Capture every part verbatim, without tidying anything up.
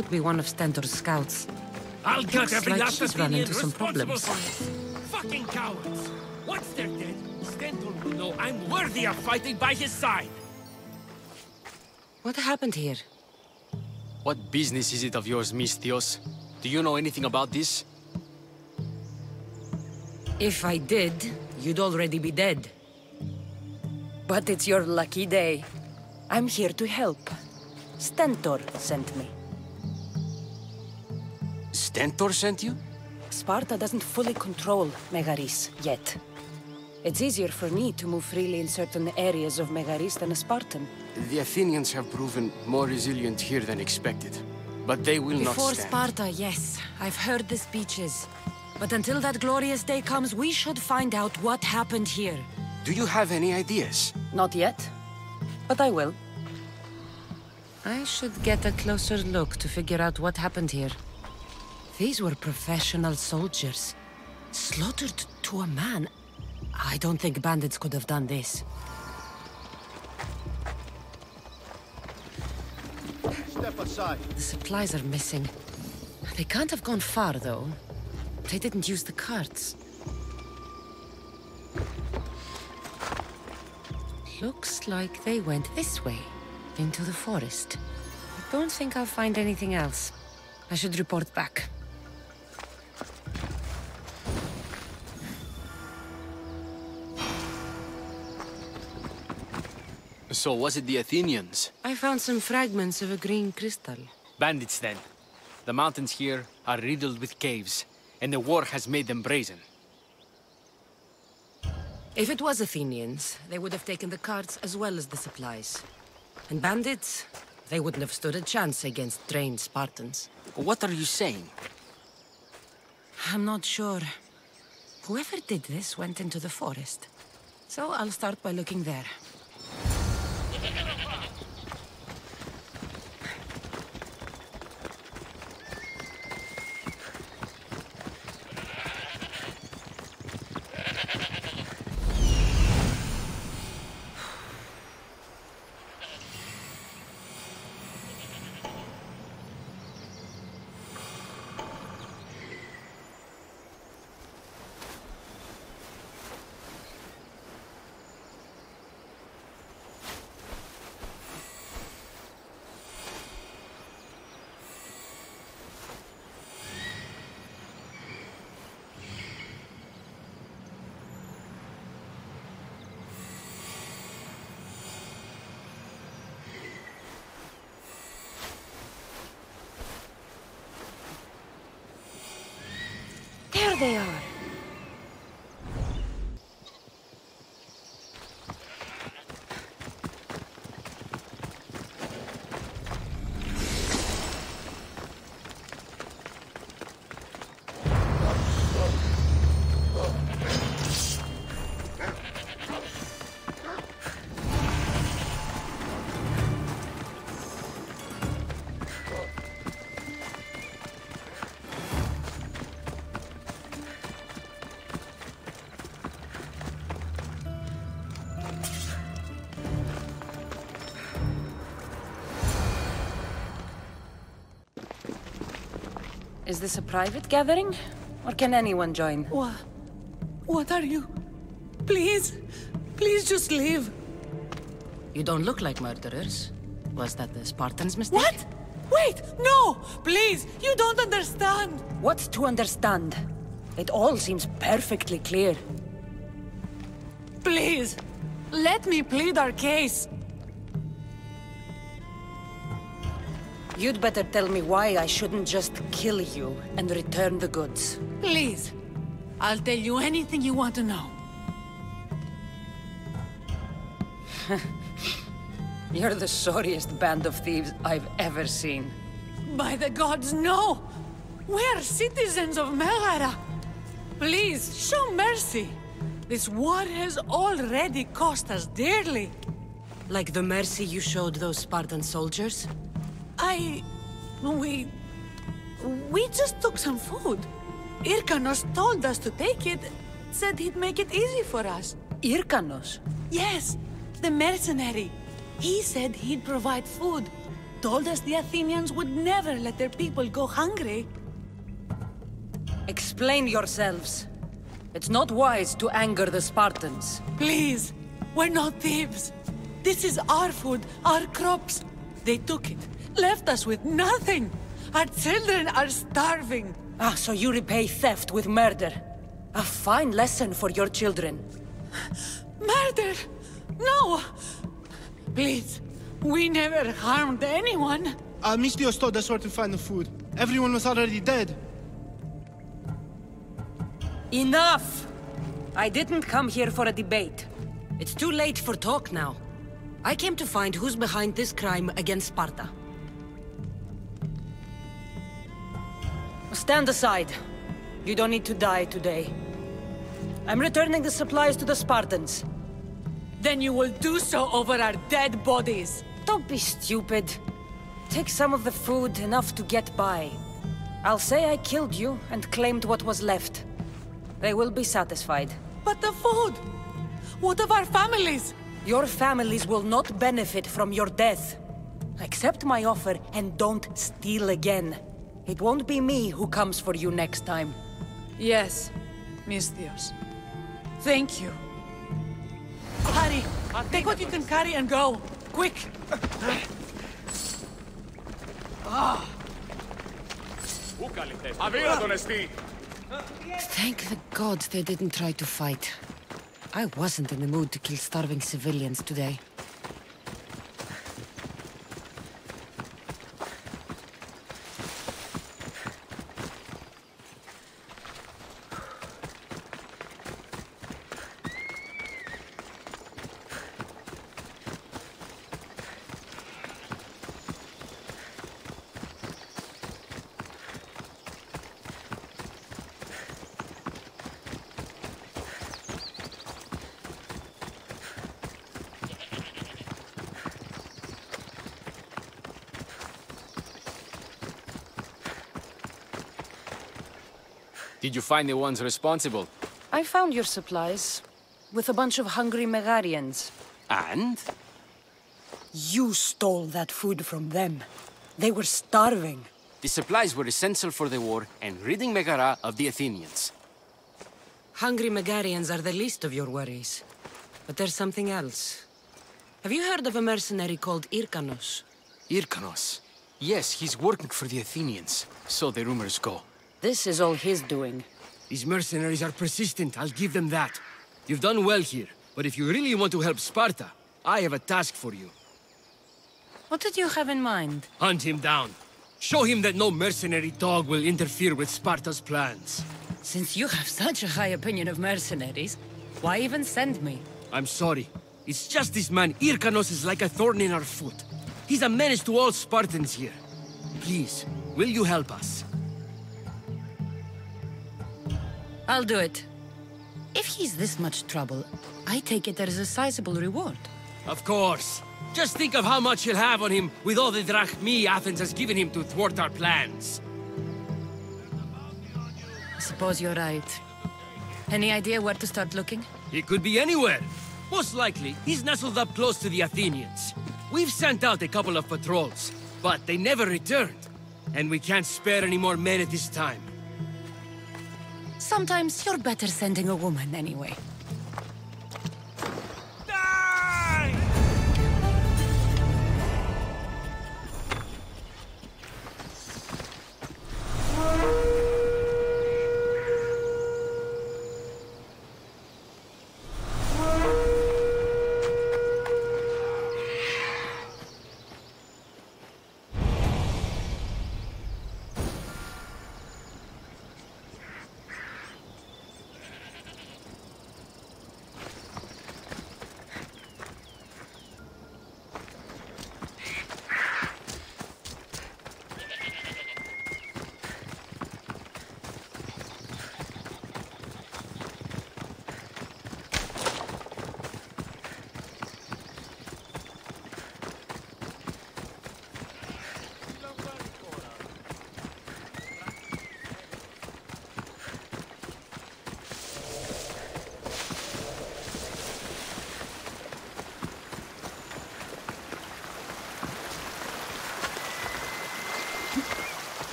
Could be one of Stentor's scouts. I'll cut every like last she's run Athenian into some responsible problems. for this. Fucking cowards! Once they're dead, Stentor will know I'm worthy of fighting by his side! What happened here? What business is it of yours, Misthios? Do you know anything about this? If I did, you'd already be dead. But it's your lucky day. I'm here to help. Stentor sent me. Stentor sent you? Sparta doesn't fully control Megaris yet. It's easier for me to move freely in certain areas of Megaris than a Spartan. The Athenians have proven more resilient here than expected. But they will not Before stand. Sparta, yes. I've heard the speeches. But until that glorious day comes, we should find out what happened here. Do you have any ideas? Not yet, but I will. I should get a closer look to figure out what happened here. These were professional soldiers. Slaughtered to a man. I don't think bandits could have done this. Step aside. The supplies are missing. They can't have gone far, though. They didn't use the carts. Looks like they went this way, into the forest. I don't think I'll find anything else. I should report back. So was it the Athenians? I found some fragments of a green crystal. Bandits, then. The mountains here are riddled with caves, and the war has made them brazen. If it was Athenians, they would have taken the carts as well as the supplies. And bandits, they wouldn't have stood a chance against trained Spartans. What are you saying? I'm not sure. Whoever did this went into the forest. So I'll start by looking there. There they are! Is this a private gathering? Or can anyone join? What? What are you? Please, please just leave. You don't look like murderers. Was that the Spartans' mistake? What? Wait, no! Please, you don't understand! What's to understand? It all seems perfectly clear. Please, let me plead our case. You'd better tell me why I shouldn't just kill you and return the goods. Please, I'll tell you anything you want to know. You're the sorriest band of thieves I've ever seen. By the gods, no! We're citizens of Megara. Please, show mercy. This war has already cost us dearly. Like the mercy you showed those Spartan soldiers? I... we... we just took some food. Irkanos told us to take it, said he'd make it easy for us. Irkanos? Yes, the mercenary. He said he'd provide food. told us the Athenians would never let their people go hungry. Explain yourselves. It's not wise to anger the Spartans. Please, we're not thieves. This is our food, our crops. They took it, left us with nothing. Our children are starving. Ah, so you repay theft with murder. A fine lesson for your children. Murder? No! Please, we never harmed anyone. Uh, Misthios told us where to find the food. Everyone was already dead. Enough! I didn't come here for a debate. It's too late for talk now. I came to find who's behind this crime against Sparta. Stand aside. You don't need to die today. I'm returning the supplies to the Spartans. Then you will do so over our dead bodies. Don't be stupid. Take some of the food, enough to get by. I'll say I killed you and claimed what was left. They will be satisfied. But the food? What of our families? Your families will not benefit from your death. Accept my offer and don't steal again. It won't be me who comes for you next time. Yes, Misthios. Thank you. Hurry! Take what you can carry and go! Quick! Thank the gods they didn't try to fight. I wasn't in the mood to kill starving civilians today. Did you find the ones responsible? I found your supplies, with a bunch of hungry Megarians. And? You stole that food from them. They were starving. The supplies were essential for the war and ridding Megara of the Athenians. Hungry Megarians are the least of your worries. But there's something else. Have you heard of a mercenary called Irkanos? Irkanos? Yes, he's working for the Athenians, so the rumors go. This is all his doing. These mercenaries are persistent, I'll give them that. You've done well here, but if you really want to help Sparta, I have a task for you. What did you have in mind? Hunt him down. Show him that no mercenary dog will interfere with Sparta's plans. Since you have such a high opinion of mercenaries, why even send me? I'm sorry. It's just this man, Irkanos, is like a thorn in our foot. He's a menace to all Spartans here. Please, will you help us? I'll do it. If he's this much trouble, I take it there is a sizable reward. Of course. Just think of how much he'll have on him with all the drachmi Athens has given him to thwart our plans. I suppose you're right. Any idea where to start looking? He could be anywhere. Most likely, he's nestled up close to the Athenians. We've sent out a couple of patrols, but they never returned. And we can't spare any more men at this time. Sometimes you're better sending a woman anyway.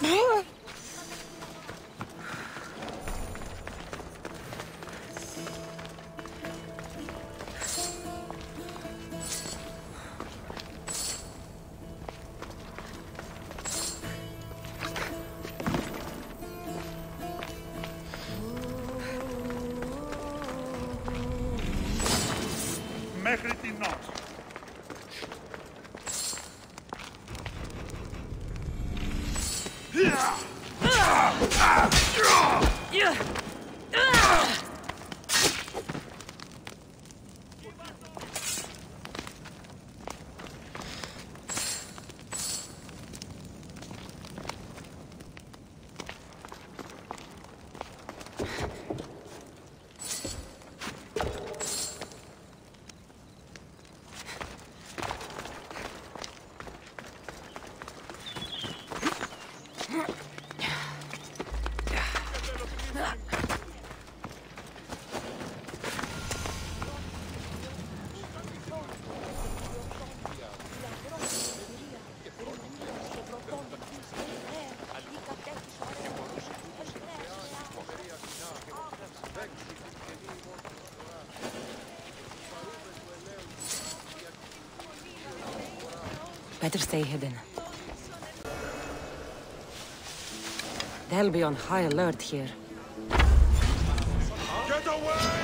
Μέχρι την νότ. Better stay hidden. They'll be on high alert here. Get away!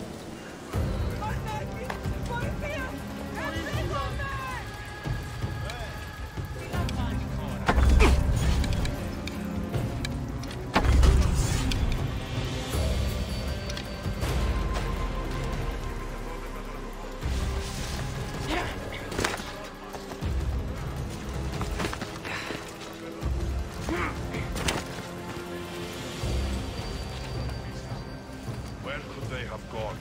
Where could they have gone?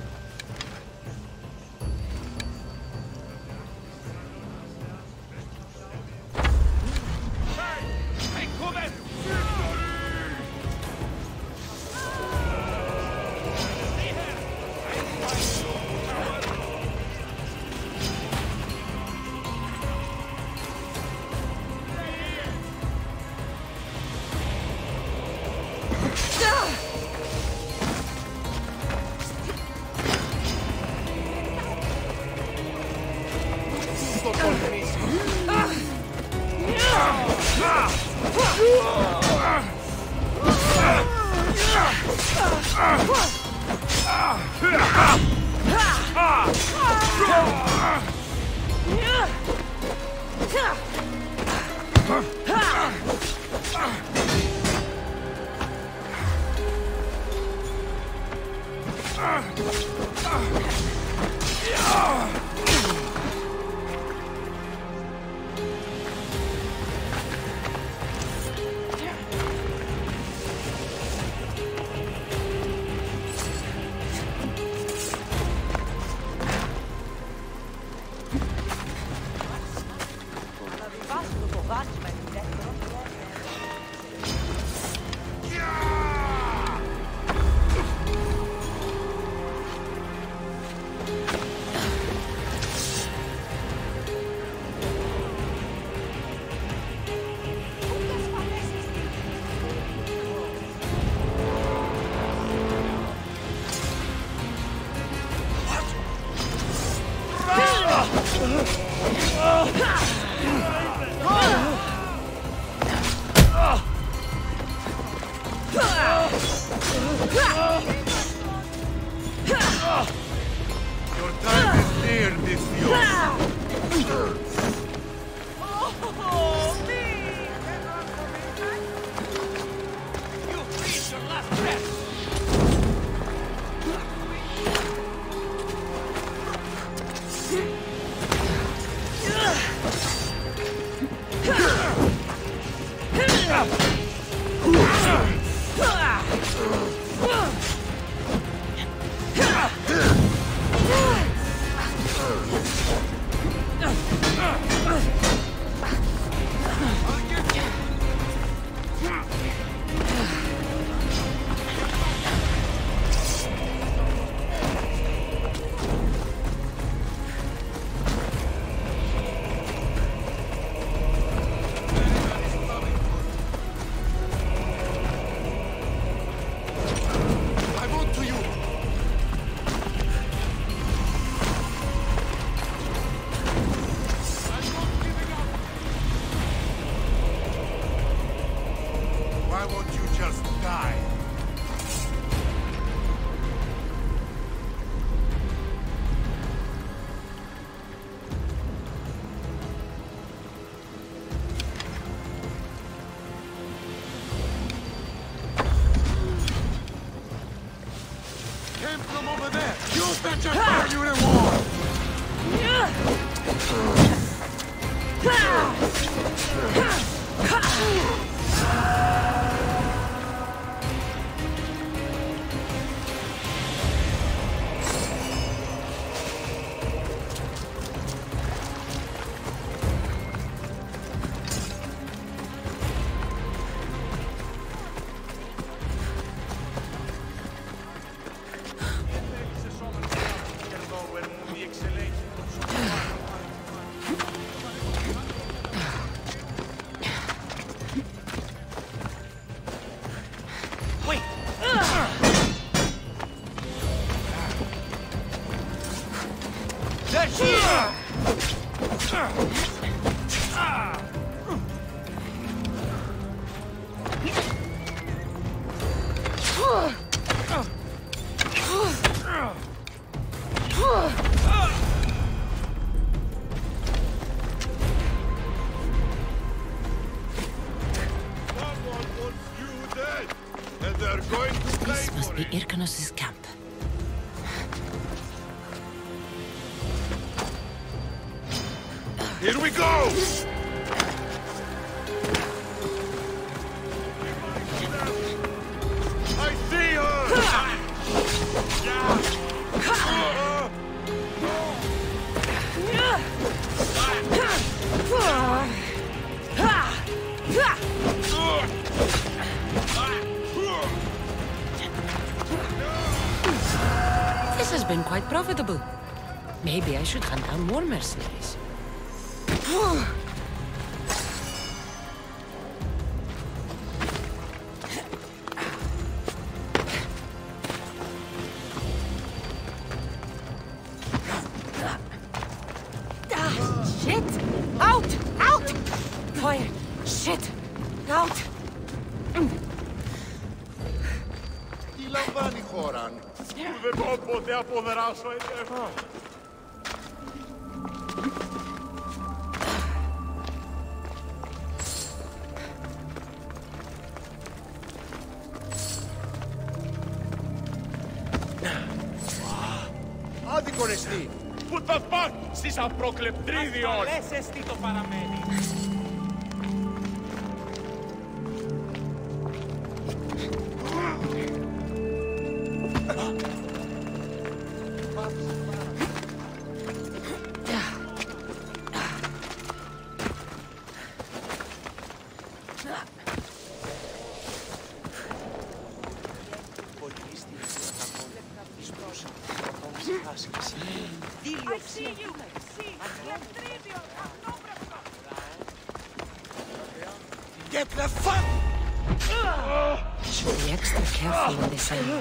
Your time is near, Mithio. won't you just die? Came from over there. You betcha fire you in war. This must be Irkanos' camp. Here we go! I see her! This has been quite profitable. Maybe I should hunt down more mercenaries. Shit! Out! Out! Fire! Shit! Out! Τι λαμβάνει η χώρα. Δεν μπορώ ποτέ αποδράσω εδώ. Άδικον εστί. Πού θα πας στις απροκλεπτρίδιον. Λες εστί το παραμένει. I see you! See! Get the fuck! Should be extra careful in this area.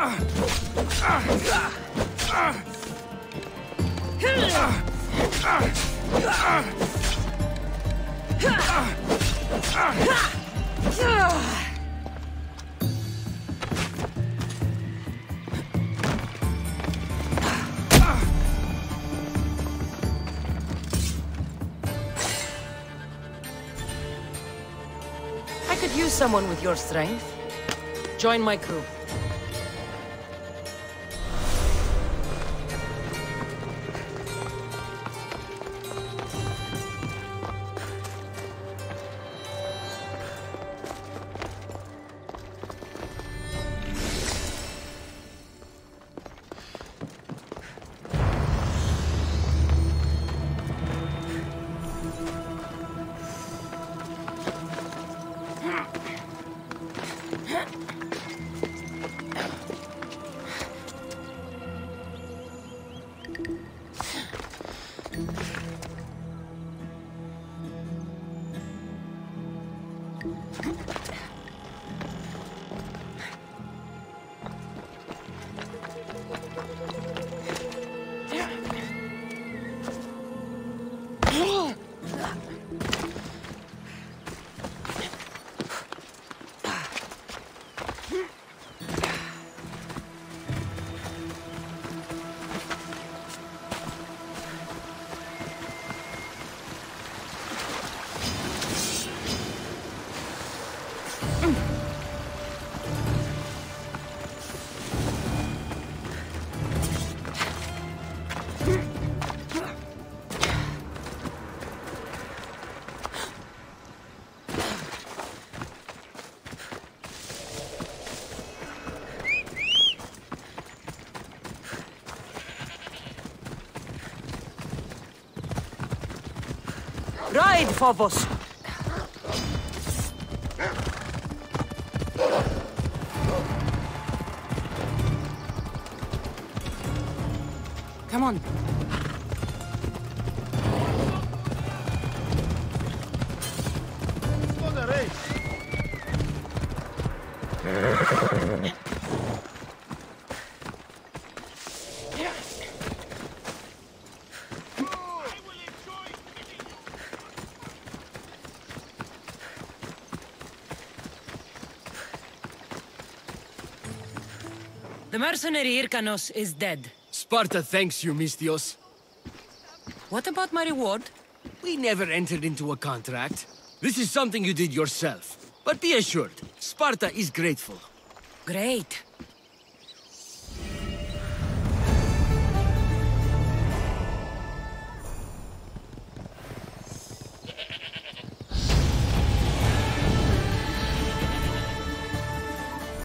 I could use someone with your strength. Join my crew. Ride, Phobos! Come on. It's not a race. The mercenary Hyrkanos is dead. Sparta thanks you, Misthios. What about my reward? We never entered into a contract. This is something you did yourself. But be assured, Sparta is grateful. Great.